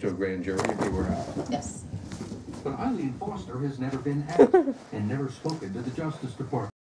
to a grand jury if he were out. Yes. But Eileen Foster has never been asked and never spoken to the Justice Department.